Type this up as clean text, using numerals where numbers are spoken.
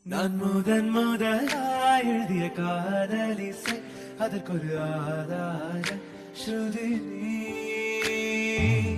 நான் முதலாய் எழுதிய காதலிசை அதற்கொரு ஆதார ஸ்ருதி நீ